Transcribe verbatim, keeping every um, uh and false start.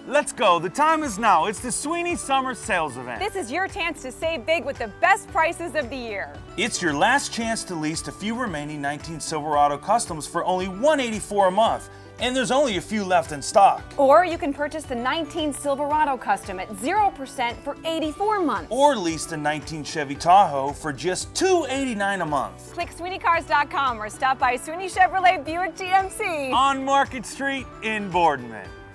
Let's go. The time is now. It's the Sweeney Summer Sales Event. This is your chance to save big with the best prices of the year. It's your last chance to lease a few remaining nineteen Silverado Customs for only one hundred eighty-four dollars a month. And there's only a few left in stock. Or you can purchase the nineteen Silverado Custom at zero percent for eighty-four months. Or lease the nineteen Chevy Tahoe for just two hundred eighty-nine dollars a month. Click Sweeney Cars dot com or stop by Sweeney Chevrolet Buick G M C on Market Street in Boardman.